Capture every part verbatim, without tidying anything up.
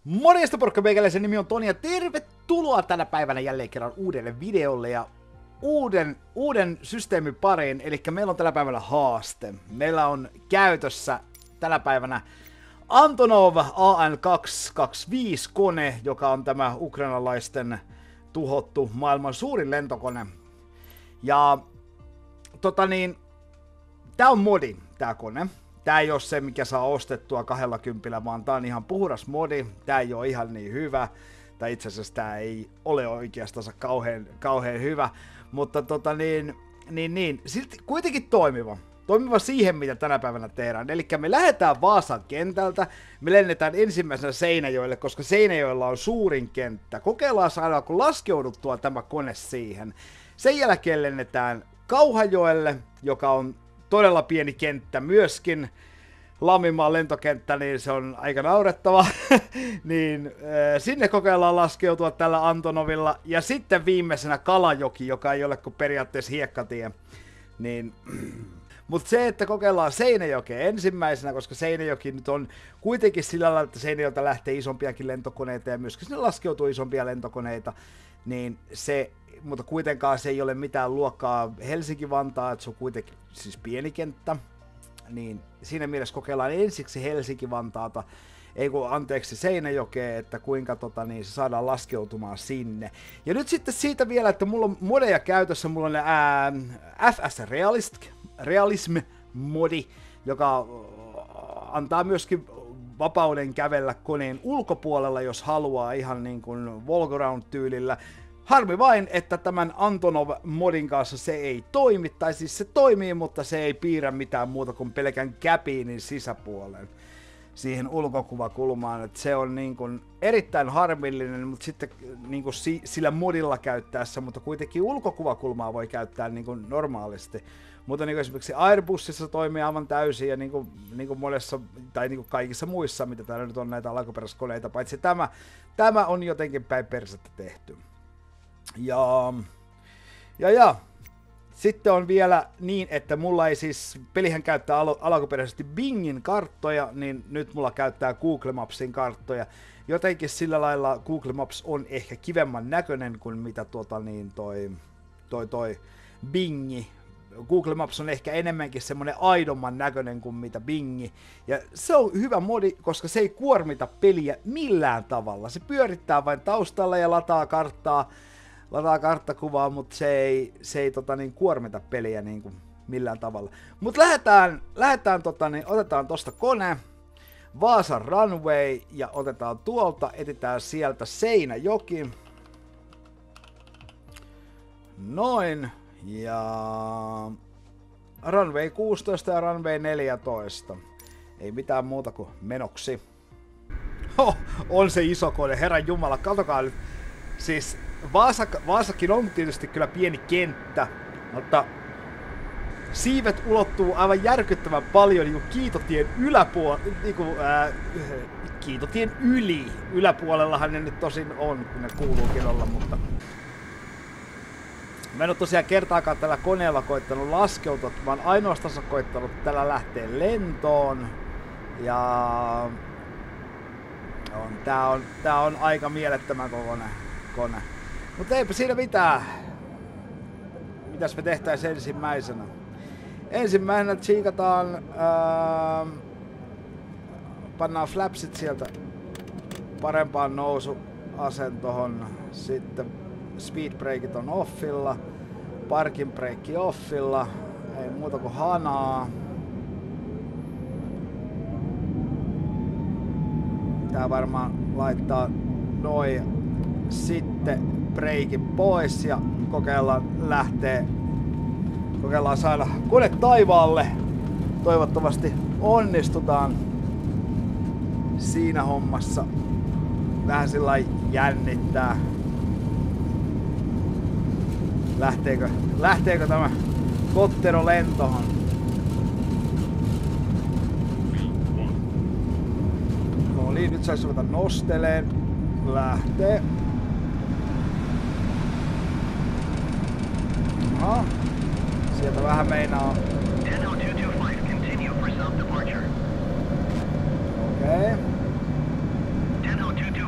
Morjesta porukka, meikäläisen nimi on Toni ja tervetuloa tänä päivänä jälleen kerran uudelle videolle ja uuden, uuden systeemin pariin. Eli meillä on tänä päivänä haaste. Meillä on käytössä tänä päivänä Antonov A N kaksi kaksikymmentäviisi kone, joka on tämä ukrainalaisten tuhottu maailman suurin lentokone. Ja tota niin, tää on modi, tää kone. Tää ei oo se, mikä saa ostettua kahdella kympillä, vaan tää on ihan puhdas modi. Tää ei oo ihan niin hyvä. Tai itse asiassa tää ei ole oikeastaan kauhean, kauhean hyvä. Mutta tota niin, niin, niin. Silti kuitenkin toimiva. Toimiva siihen, mitä tänä päivänä tehdään. Eli me lähdetään Vaasan kentältä. Me lennetään ensimmäisenä Seinäjoelle, koska Seinäjoella on suurin kenttä. Kokeillaan saada, kun laskeuduttua tämä kone siihen. Sen jälkeen lennetään Kauhajoelle, joka on todella pieni kenttä myöskin. Lamminmaan lentokenttä, niin se on aika naurettava. niin äh, sinne kokeillaan laskeutua tällä Antonovilla. Ja sitten viimeisenä Kalajoki, joka ei ole kuin periaatteessa hiekkatie. Niin mutta se, että kokeillaan Seinäjokea ensimmäisenä, koska Seinäjoki nyt on kuitenkin sillä lailla, että Seinäjoelta lähtee isompiakin lentokoneita ja myöskin sinne laskeutuu isompia lentokoneita, niin se, mutta kuitenkaan se ei ole mitään luokkaa Helsinki-Vantaa, että se on kuitenkin siis pieni kenttä, niin siinä mielessä kokeillaan ensiksi Helsinki-Vantaata, ei kun anteeksi Seinäjokea, että kuinka tota, niin se saadaan laskeutumaan sinne. Ja nyt sitten siitä vielä, että mulla on modeja käytössä, mulla on ää, F S Realist, Realism modi, joka antaa myöskin vapauden kävellä koneen ulkopuolella, jos haluaa ihan niin kuin Volgaround-tyylillä. Harmi vain, että tämän Antonov-modin kanssa se ei toimi, tai siis se toimii, mutta se ei piirrä mitään muuta kuin pelkän käpiinin sisäpuolen siihen ulkokuvakulmaan, että se on niin kuin erittäin harmillinen, mutta sitten niin kuin si- sillä modilla käyttäessä, mutta kuitenkin ulkokuvakulmaa voi käyttää niin kuin normaalisti. Mutta niin kuin esimerkiksi Airbusissa toimii aivan täysin ja niin kuin, niin kuin monessa, tai niin kuin kaikissa muissa, mitä täällä nyt on näitä alkuperäiskoneita, paitsi tämä, tämä on jotenkin päin persettä tehty. Ja, ja, ja sitten on vielä niin, että mulla ei siis, pelihän käyttää al- alkuperäisesti Bingin karttoja, niin nyt mulla käyttää Google Mapsin karttoja. Jotenkin sillä lailla Google Maps on ehkä kivemman näköinen kuin mitä tuota niin toi, toi, toi Bingi. Google Maps on ehkä enemmänkin semmonen aidomman näköinen kuin mitä Bingi. Ja se on hyvä modi, koska se ei kuormita peliä millään tavalla. Se pyörittää vain taustalla ja lataa karttaa. Lataa karttakuvaa, mutta se ei, se ei tota, niin, kuormita peliä niin kuin millään tavalla. Mutta lähdetään, lähdetään tota, niin, otetaan tosta kone, Vaasan runway ja otetaan tuolta, etitään sieltä Seinäjoki. Noin. Ja runway kuusitoista ja runway neljätoista. Ei mitään muuta kuin menoksi. Ho, on se iso kone, herran jumala, katsokaa nyt. Siis Vaasa, Vaasakin on tietysti kyllä pieni kenttä, mutta siivet ulottuu aivan järkyttävän paljon niin Kiitotien yläpuolella, niin ää, Kiitotien yli. Yläpuolellahan ne nyt tosin on, kun ne kuuluukin olla, mutta mä en ole tosiaan kertaakaan tällä koneella koittanut laskeutua, mä oon ainoastaan koittanut tällä lähteä lentoon. Ja on, tää, on, tää on aika mielettömän kokoinen kone. Mutta eipä siinä mitään. Mitäs me tehtäis ensimmäisenä? Ensimmäisenä tsiikataan, ää, pannaan flapsit sieltä parempaan nousuasentohon. Sitten speedbreakit on offilla, parking breakki offilla, ei muuta kuin hanaa. Tää varmaan laittaa noin. Sitten breikin pois ja kokeillaan lähtee, kokeillaan saada kone taivaalle. Toivottavasti onnistutaan siinä hommassa. Vähän sillä jännittää. Lähteekö, lähteekö tämä kottero lentoon? No niin, nyt saisi ruveta nosteleen. Lähtee. Aha. Sieltä vähän meinaa. Okei. Okay.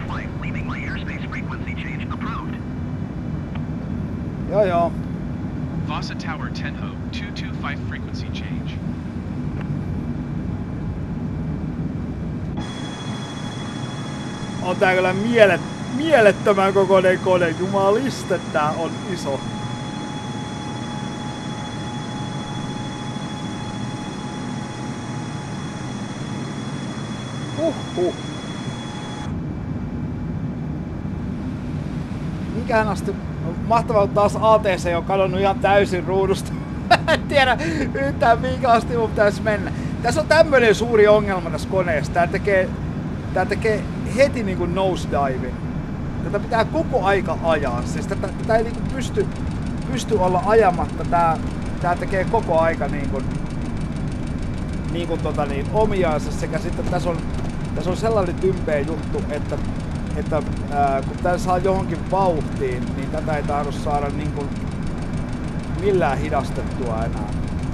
Joo joo. Vasa Tower Tenho, two two five frequency change. On tää kyllä mielet, mielettömän kokoinen kone. Jumaliste, tää on iso. Huhhuh. Mikähän asti... Mahtavaa, että taas A T C on kadonnut ihan täysin ruudusta. En tiedä yhtään minkä asti mun pitäisi mennä. Tässä on tämmönen suuri ongelma tässä koneessa. Tää tekee, tää tekee heti niinku nosedivin. Tätä pitää koko aika ajaa. Siis tätä, tätä ei niinku pysty, pysty olla ajamatta. Tää, tää tekee koko aika niinku, niinku tota niin, omiaansa. Sekä sitten tässä on, tässä on sellainen tympeä juttu, että että ää, kun tää saa johonkin vauhtiin, niin tätä ei tahdo saada niin kuin millään hidastettua enää.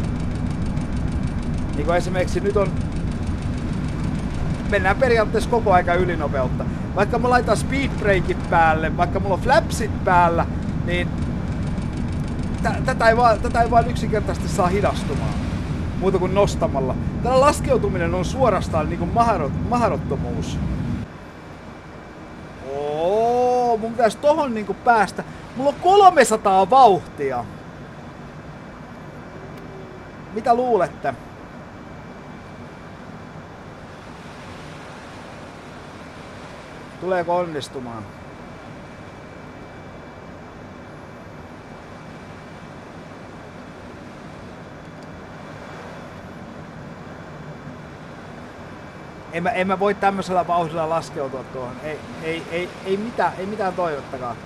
Niin kuin esimerkiksi nyt on... Mennään periaatteessa koko aika ylinopeutta. Vaikka mä laitan speedbreakit päälle, vaikka mulla on flapsit päällä, niin tätä ei vaan, tätä ei vaan yksinkertaisesti saa hidastumaan. Muuta kuin nostamalla. Tällä laskeutuminen on suorastaan niin kuin mahdottomuus. Oo, mun pitäis tohon niinku päästä. Mulla on kolmesataa vauhtia. Mitä luulette? Tuleeko onnistumaan? En mä, en mä voi tämmöisellä vauhdilla laskeutua tuohon. Ei, ei, ei, ei, mitään, ei mitään toivottakaan.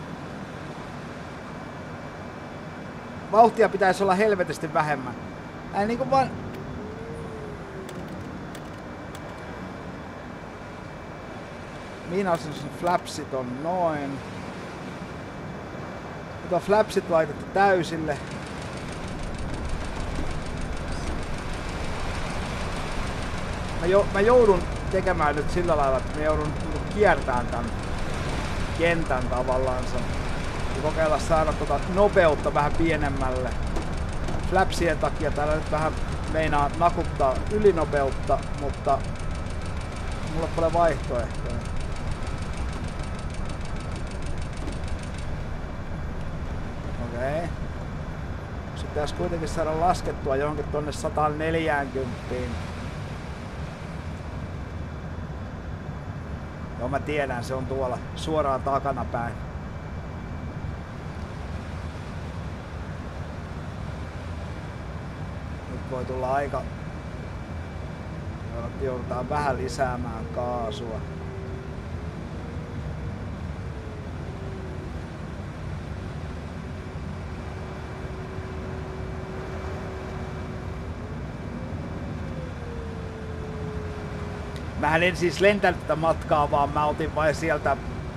Vauhtia pitäisi olla helvetisti vähemmän. Ei niinku vaan... Miinasin sen flapsit on noin. Nyt on flapsit laitettu täysille. Mä, jo, mä joudun tekemään nyt sillä lailla, että mä joudun kiertämään tän kentän tavallaansa. Ja kokeilla saada tota nopeutta vähän pienemmälle. Flapsien takia täällä nyt vähän meinaa nakuttaa ylinopeutta, mutta mulla ei ole vaihtoehtoja. Okei. Okay. Se pitäisi kuitenkin saada laskettua johonkin tonne sata neljäkymmentä. Joo, mä tiedän, se on tuolla suoraan takanapäin. Nyt voi tulla aika... Joudutaan vähän lisäämään kaasua. Mähän en siis lentänyt tätä matkaa, vaan mä otin vain sieltä...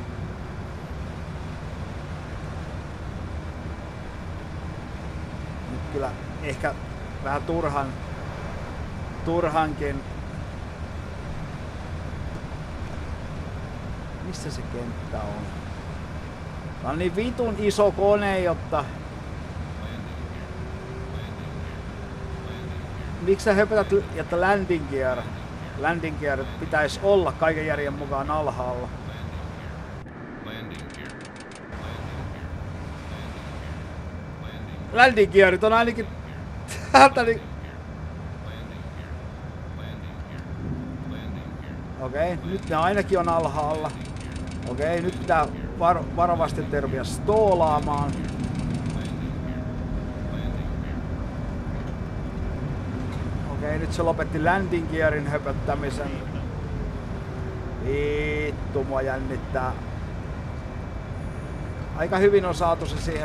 Nyt kyllä ehkä vähän turhan... Turhankin... Missä se kenttä on? Tää on niin vitun iso kone, jotta... Miksi sä höpötät, että landing gear? Landing gear pitäisi olla kaiken järjen mukaan alhaalla. Landing gearit on ainakin täältä niin... Okei, okay, nyt ne ainakin on alhaalla. Okei, okay, nyt pitää var varovasti terviä stoolaamaan. Okei, nyt se lopetti landing gearin höpöttämisen. Vittu, mua jännittää. Aika hyvin on saatu se siihen.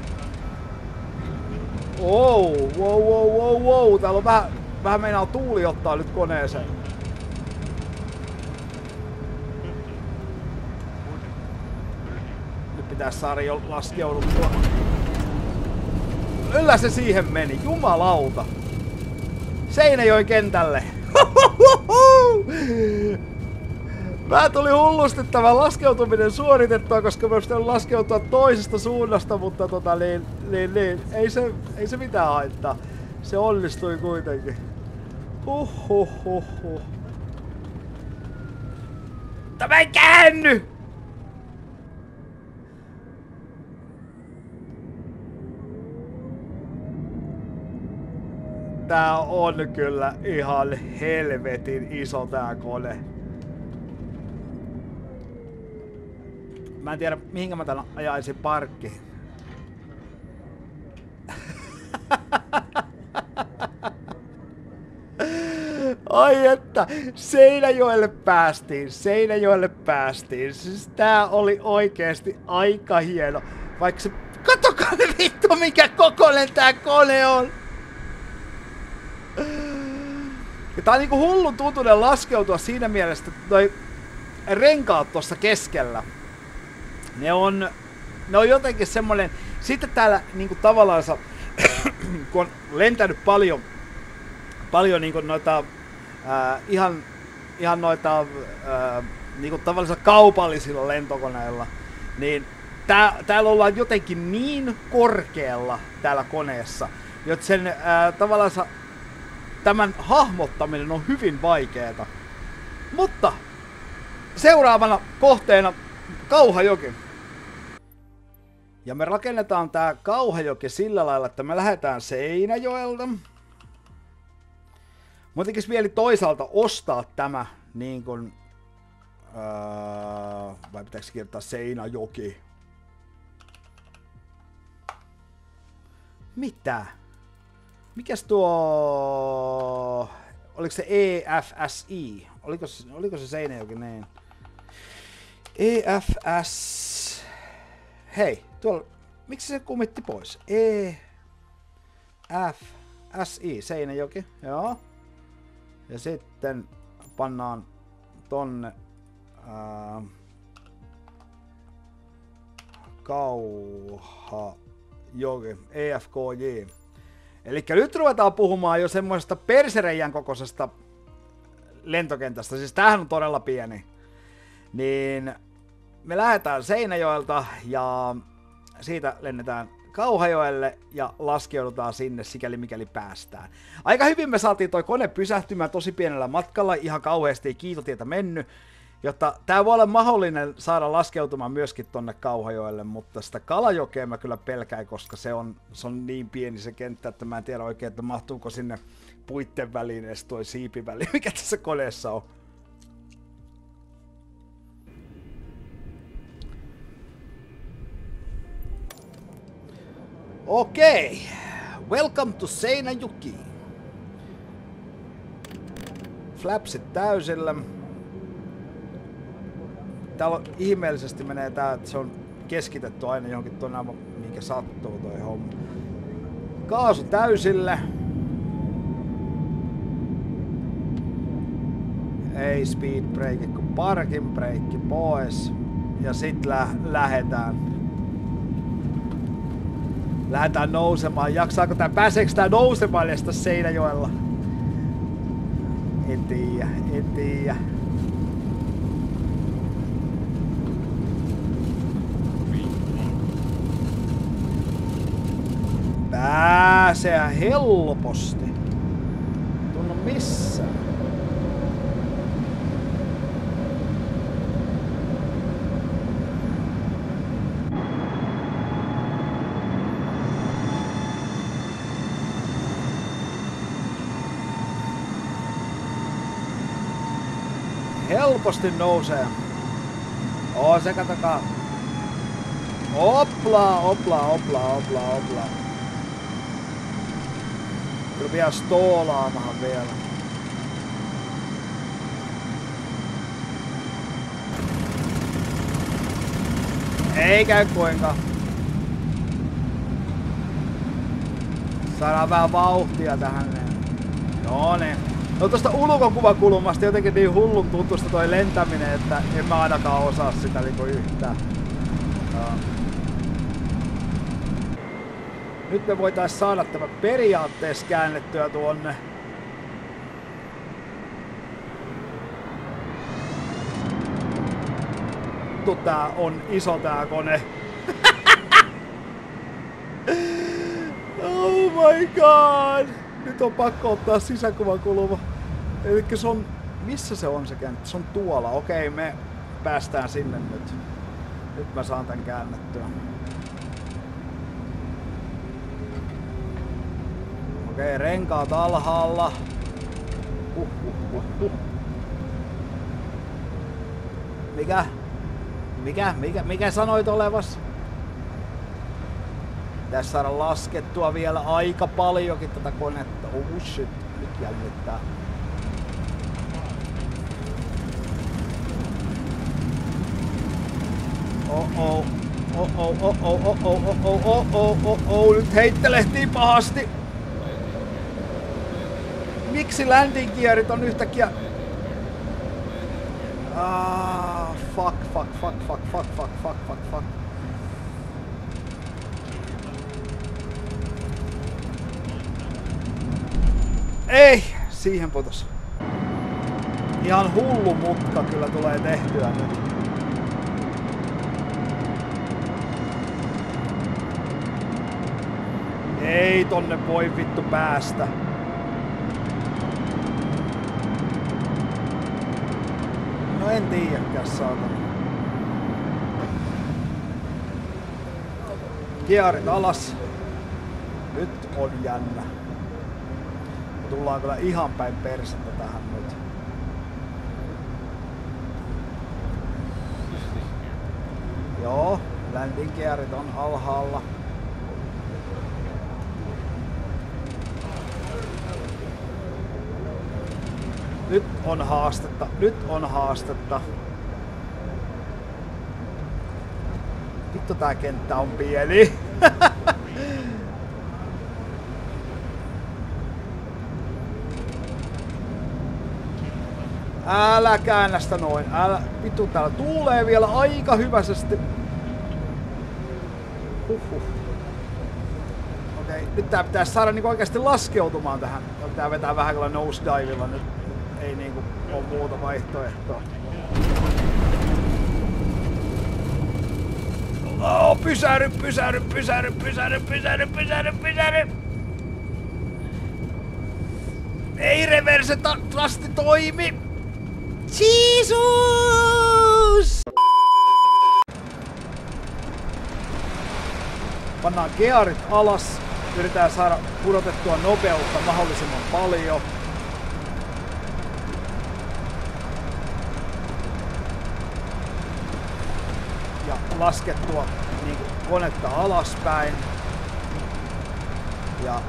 Wow, wow, wow, wow, wow. Täällä on vähän, vähän meinaa tuuli ottaa nyt koneeseen. Nyt pitäisi saada jo laskeuduttua. Kyllä se siihen meni, jumalauta. Seinäjoen kentälle. Mä tuli hullusti tämä laskeutuminen suoritettua, koska mä pitänyt laskeutua toisesta suunnasta, mutta tota niin, niin, niin ei, se, ei se mitään haittaa. Se onnistui kuitenkin. Huh huh huh huh. Tämä ei käänny! Tää on kyllä ihan helvetin iso tää kone. Mä en tiedä mihinkä mä tän ajaisin parkkiin. Ai että, Seinäjoelle päästiin, Seinäjoelle päästiin. Siis tää oli oikeesti aika hieno. Vaikka se... Katsokaa vittu mikä kokoinen tää kone on! Ja tää on niinku hullun tuntunen laskeutua siinä mielessä, että toi renkaat tossa keskellä. Ne on, ne on jotenkin semmonen... Sitten täällä niinku tavallaan, kun on lentänyt paljon, paljon niinku noita... Ää, ihan, ihan noita ää, niinku tavallisilla kaupallisilla lentokoneilla, niin tää, täällä ollaan jotenkin niin korkealla täällä koneessa, jotta sen ää, tavallaan tämän hahmottaminen on hyvin vaikeeta. Mutta seuraavana kohteena Kauhajoki. Ja me rakennetaan tää Kauhajoki sillä lailla, että me lähdetään Seinäjoelta. Mun tekis mieli toisaalta ostaa tämä niin kuin, öö, vai pitääkö kirjoittaa Seinäjoki? Mitä? Mikäs tuo... Oliko se E F S I? Oliko se, oliko se Seinäjoki niin? E F S... Hei, tuolla... Miksi se kumitti pois? E F S I, Seinäjoki, joo. Ja sitten pannaan tonne ää, Kauhajoki, E F K J. Elikkä nyt ruvetaan puhumaan jo semmoisesta persereijän kokoisesta lentokentästä, siis tämähän on todella pieni. Niin me lähdetään Seinäjoelta ja siitä lennetään Kauhajoelle ja laskeudutaan sinne sikäli mikäli päästään. Aika hyvin me saatiin toi kone pysähtymään tosi pienellä matkalla, ihan kauheasti ei kiitotietä mennyt, jotta tää voi olla mahdollinen saada laskeutumaan myöskin tonne Kauhajoelle, mutta sitä Kalajokea mä kyllä pelkäin, koska se on, se on niin pieni se kenttä, että mä en tiedä oikein, että mahtuuko sinne puitten väliin edes toi siipiväli, mikä tässä koneessa on. Okei, welcome to Seinäjoki. Flapsit täysillä. Täällä on, ihmeellisesti menee tää, että se on keskitetty aina johonkin tuonne, minkä sattuu toi homma. Kaasu täysille. Ei speed break, kun parkin breikki pois. Ja sit lä lähetään. Lähdetään nousemaan. Jaksaako tää, pääseekö tää nousemaan edes tässä Seinäjoella? En tiiä, en tiiä. Pääsee helposti. Tunnu missään. Helposti nousee. Oo, se katokaa. Oplaa, oplaa, oplaa, oplaa, oplaa. Kyllä vielä stoolaamahan vielä. Ei käy kuinka. Saadaan vähän vauhtia tähän. No niin. No tosta ulkokuvakulmasta jotenkin niin hullun tuntuista toi lentäminen, että en mä ainakaan osaa sitä niinku yhtään. No. Nyt me voitais saada tämä periaatteessa käännettyä tuonne. vittu tää on iso tää kone. Oh my god! Nyt on pakko ottaa sisäkuvakulma. Elikkä se on... Missä se on se kenttä? Se on tuolla. Okei, me päästään sinne nyt. Nyt mä saan tän käännettyä. Okei, renkaat alhaalla. Huh, huh, huh, huh. Mikä? Mikä? Mikä? Mikä sanoit olevas? Pitäis saada laskettua vielä aika paljonkin tätä konetta. Oh shit, nyt jännittää. Oh oh, oh oh, oh oh, oh oh, oh oh, oh oh, oh oh, nyt heittelehtii pahasti. Miksi landing gearit on yhtäkkiä... Ah, fuck, fuck, fuck, fuck, fuck, fuck, fuck, fuck, fuck. Ei, siihen putos. Ihan hullu mutka kyllä tulee tehtyä nyt. Ei tonne voi vittu päästä. No en tiedäkään, saatana. Gearit alas. Nyt on jännä. Me tullaan kyllä ihan päin persettä tähän nyt. Joo, landing gearit on alhaalla. Nyt on haastetta, nyt on haastetta. Vittu tää kenttä on pieni. Älä käännä sitä noin, älä. Vittu täällä tuulee vielä aika hyväisesti. Huhhuh. Okei, nyt tää pitäis saada niinku oikeesti laskeutumaan tähän. Tää vetää vähän kyllä nosedivilla nyt. Ei niinku oo muuta vaihtoehtoa. Oh, pysähdy, pysähdy, pysähdy, pysähdy, pysähdy, pysähdy, pysähdy! Ei reverse trasti toimi! Jeesus! Pannaan gearit alas. Yritetään saada pudotettua nopeutta mahdollisimman paljon. Ja laskettua niin kuin konetta alaspäin. Ja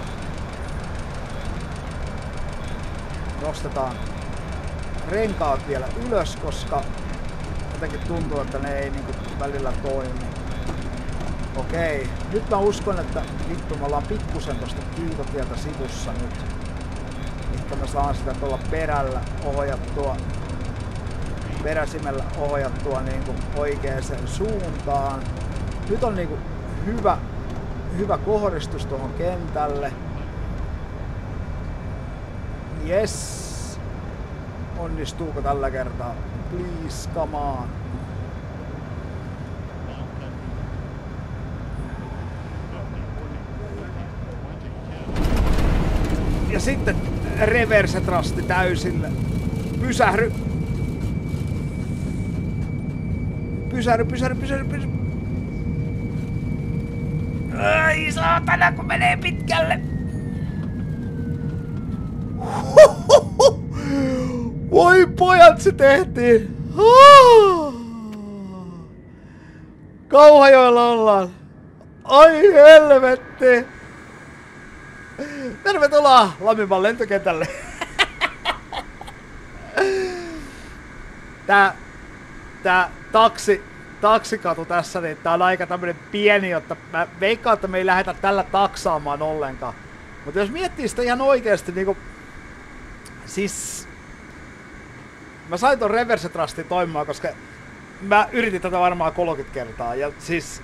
nostetaan renkaat vielä ylös, koska jotenkin tuntuu, että ne ei niin kuin välillä toimi. Okei, nyt mä uskon, että vittu me ollaan pikkusen tosta kiitotieltä sivussa nyt. Ehkä mä saan sitä tuolla perällä ohjattua, peräsimellä ohjattua niinku oikeaan suuntaan. Nyt on niinku hyvä, hyvä kohdistus tuohon kentälle. Yes. Onnistuuko tällä kertaa? Please, come on. Ja sitten reverse trasti täysille. Pysähdy. Pysähdy, pysähdy, pysähdy, pysähdy. Ai saatana, kun menee pitkälle. Voi pojat, se tehtiin. Kauhajoella ollaan. Ai helvetti. Tervetuloa Lamminmaan lentokentälle. Tää, tää taksi, taksikatu tässä, niin tää on aika tämmönen pieni, jotta mä veikkaan, että me ei lähdetä tällä taksaamaan ollenkaan. Mutta jos miettii sitä ihan oikeesti niinku... Siis... Mä sain ton reverse trustin toimimaan, koska mä yritin tätä varmaan kolmekymmentä kertaa ja siis...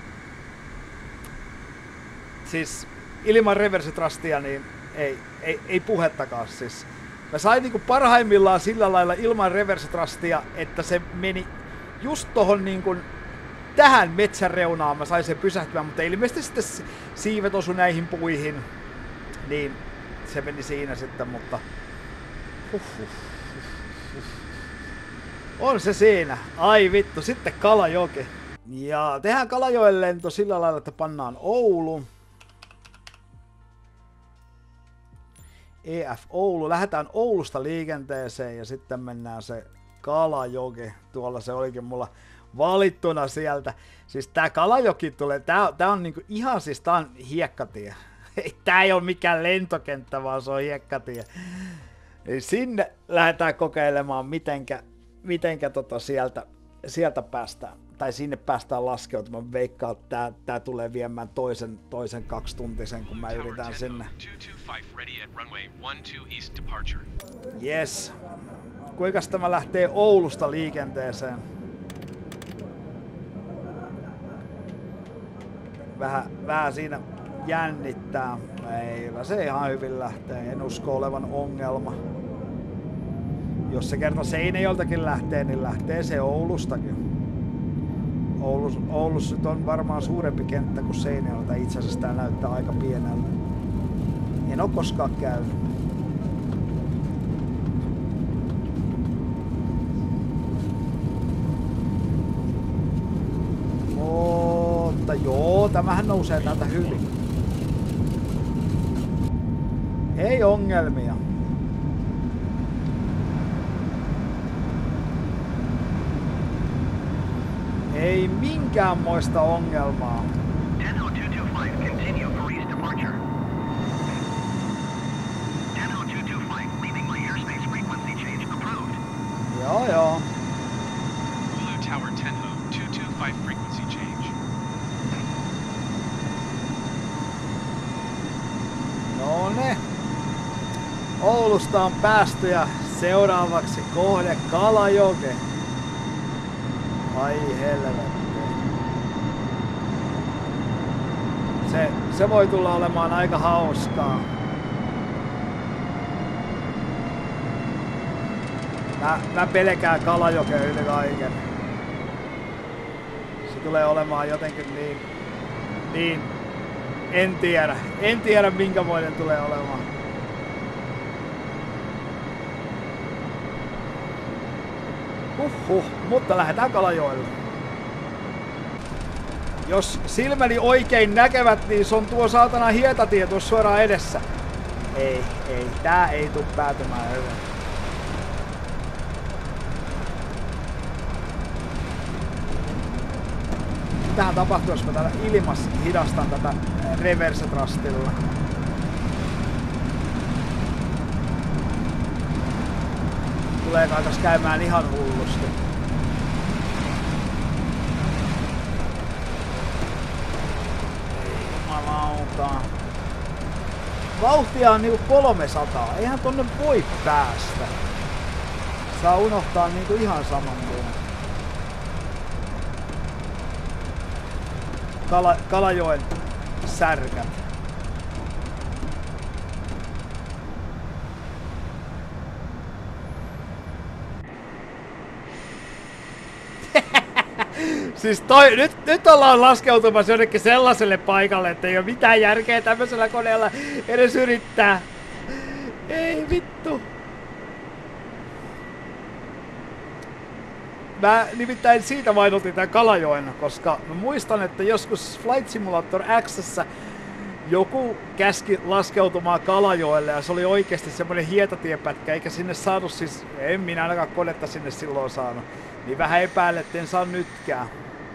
Siis... Ilman reverse trustia niin ei, ei, ei puhettakaan siis. Mä sain niinku parhaimmillaan sillä lailla ilman reverse trustia, että se meni just tohon niin kuin tähän metsän reunaan mä sain sen pysähtymään, mutta ilmeisesti sitten siivet osu näihin puihin, niin se meni siinä sitten, mutta huh, huh, huh. On se siinä. Ai vittu, sitten Kalajoki. Ja tehdään Kalajoen lento sillä lailla, että pannaan Oulu. E F Oulu. Lähdetään Oulusta liikenteeseen ja sitten mennään se Kalajoki. Tuolla se olikin mulla valittuna sieltä. Siis tää Kalajoki tulee, tää, tää on niinku ihan siis tää on hiekkatie. Tää ei oo mikään lentokenttä, vaan se on hiekkatie. Eli sinne lähdetään kokeilemaan mitenkä, mitenkä tota sieltä, sieltä päästään. Tai sinne päästään laskeutumaan. Veikkaan, että tää, tää tulee viemään toisen, toisen kaksituntisen, kun mä yritän sinne. Yes. Kuinkas tämä lähtee Oulusta liikenteeseen? Vähän, vähän siinä jännittää. Ei, se ihan hyvin lähtee. En usko olevan ongelma. Jos se kerta Seinäjoeltakin lähtee, niin lähtee se Oulustakin. Oulus, Oulussa on varmaan suurempi kenttä kuin Seinäjoelta. Itse asiassa tää näyttää aika pieneltä. En oo koskaan käynyt. Mutta joo, tämähän nousee täältä hyvin. Ei ongelmia. Ei minkäänmoista ongelmaa. Joo joo. Hulu Tower ten Ho, two two five frequency change. No ne. Oulusta on päästy ja seuraavaksi kohde Kalajoki. Ai helvetti. Se, se voi tulla olemaan aika hauskaa. Mä, mä pelkään Kalajokea yli kaiken. Se tulee olemaan jotenkin niin... Niin... En tiedä. En tiedä minkämoinen tulee olemaan. Huhhuh, mutta lähdetään Kalajoelle. Jos silmäni oikein näkevät, niin se on tuo saatana hietatie tuossa suoraan edessä. Ei, ei, tää ei tuu päätymään hyvin. Mitähän tapahtuu, jos mä täällä ilmassa hidastan tätä reverse thrustilla? Tulee kaitas käymään ihan hullusti. Jumalauta. Vauhtia on niinku kolmesataa. Eihän tonne voi päästä. Saa unohtaa niinku ihan saman muun. Kala, Kalajoen särkät. Siis toi, nyt, nyt ollaan laskeutumassa jonnekin sellaiselle paikalle, että ei ole mitään järkeä tämmöisellä koneella edes yrittää. Ei vittu. Mä nimittäin siitä vain otin tän Kalajoen, koska mä muistan, että joskus Flight Simulator X:ssä joku käski laskeutumaan Kalajoelle ja se oli oikeesti semmonen hietatiepätkä, eikä sinne saanut siis, en minä ainakaan konetta sinne silloin saanut. Niin vähän epäilen, etten saa nytkään.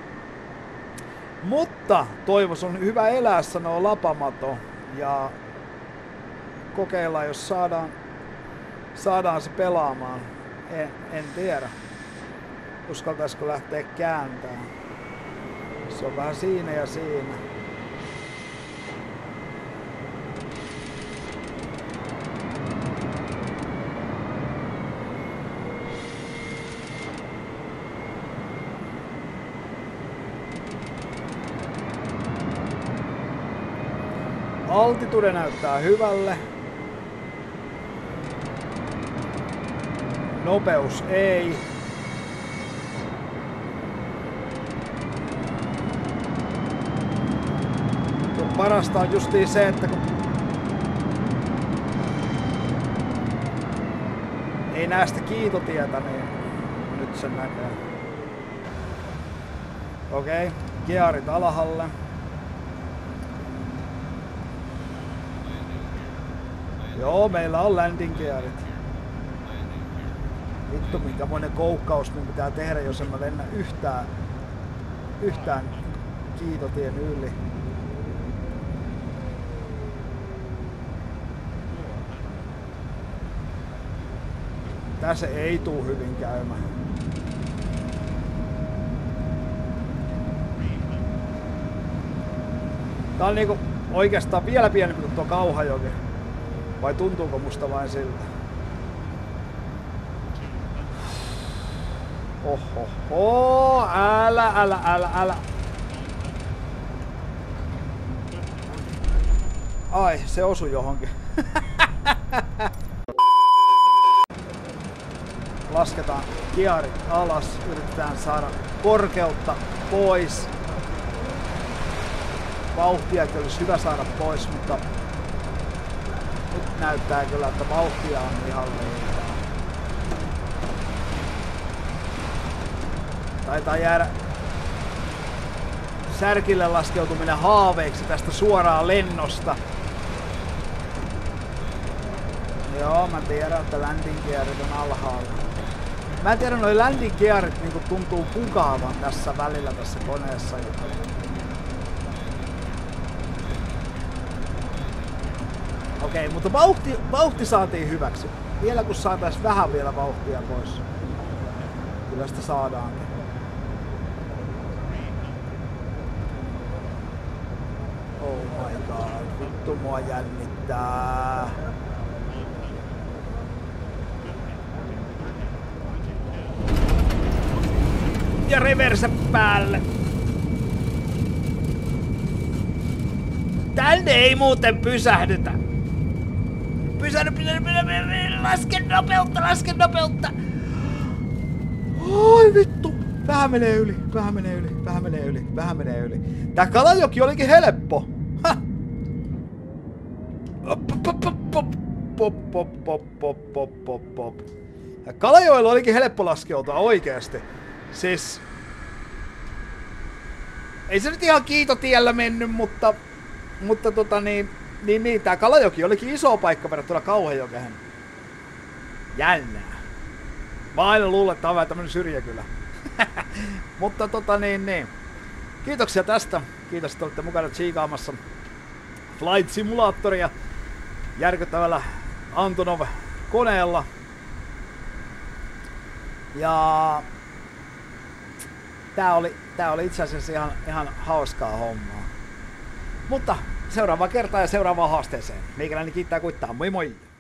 Mutta toivos on hyvä elää, sanoo Lapamato. Ja kokeillaan, jos saadaan, saadaan se pelaamaan. En, en tiedä. Uskaltaisiko lähteä kääntämään. Se on vähän siinä ja siinä. Altitude näyttää hyvälle. Nopeus ei. parasta on justiin se, että kun ei näe sitä kiitotietä, niin nyt sen näkee. Okei, okay. Gearit alhalle. Joo, meillä on landing gearit. Vittu, minkämoinen koukkaus minun pitää tehdä, jos en mä lennä yhtään, yhtään kiitotien yli. Tässä ei tuu hyvin käymään. Tää on niinku oikeastaan vielä pienempi kuin tuo Kauhajoki. Vai tuntuuko musta vain siltä? Ohoho, älä, älä, älä, älä. Ai, se osui johonkin. Lasketaan gearit alas, yritetään saada korkeutta pois. Vauhtiakin olisi hyvä saada pois, mutta nyt näyttää kyllä, että vauhtia on ihan liikaa. Taitaa jäädä särkille laskeutuminen haaveiksi tästä suoraan lennosta. Joo, mä tiedän, että landing gearit on alhaalla. Mä en tiedä, noi landing gearit niinku tuntuu pukaavan tässä välillä tässä koneessa. Okei, okay, mutta vauhti, vauhti saatiin hyväksi. Vielä kun saatais vähän vielä vauhtia pois. Kyllä sitä saadaankin. Oh my god, vittu mua jännittää. Ja reverse päälle. Tänne ei muuten pysähdytä. Pysähdy, pysähdy, pysähdy, laske nopeutta, laske nopeutta. Oi vittu. Vähän menee yli, vähän menee yli, vähän menee yli, vähän menee yli. Tää Kalajoki olikin helppo. Ha. Kalajoella olikin helppo laskeutua oikeesti. Siis... Ei se nyt ihan kiitotiellä mennyt, mutta... Mutta tota niin... Niin niin, tää Kalajoki olikin iso paikka verrattuna Kauhajokeen. Jännää. Mä aina luulen, että tää on vähän tämmönen syrjäkylä. Mutta tota niin niin. Kiitoksia tästä. Kiitos, että olette mukana tsiikaamassa Flight Simulatoria järkyttävällä Antonov-koneella. Ja tää oli, tää oli itse asiassa ihan, ihan hauskaa hommaa. Mutta seuraavaa kertaa ja seuraavaan haasteeseen. Meikäläinen kiittää kuittaa. Moi moi!